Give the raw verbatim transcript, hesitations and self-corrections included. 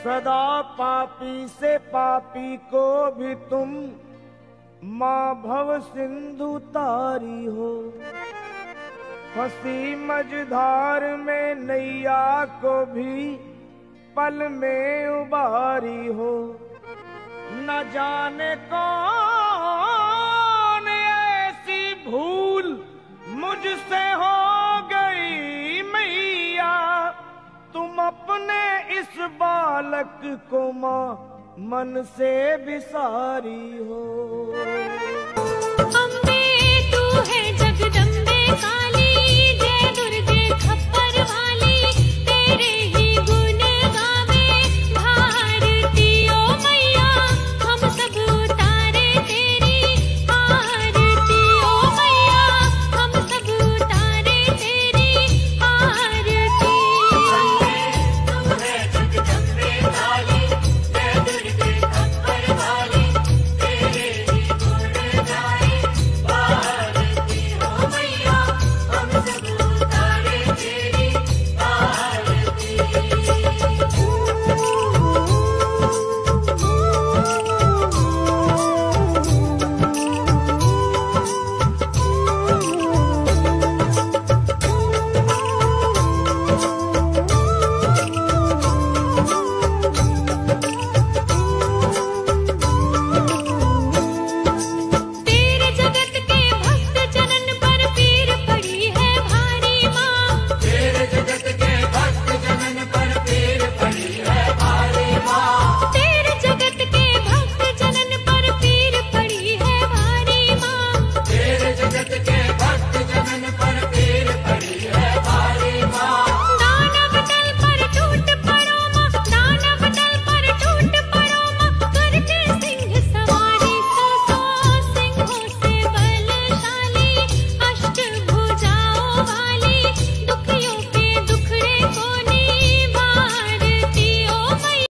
सदा पापी से पापी को भी तुम माँ भव सिंधु तारी हो। फंसी मझधार में नैया को भी पल में उबारी हो। न जाने कौन ऐसी भूल मुझसे हो गई मैया, तुम अपने इस बालक को माँ मन से बिसारी हो। अम्बे तू है जगदम्बे का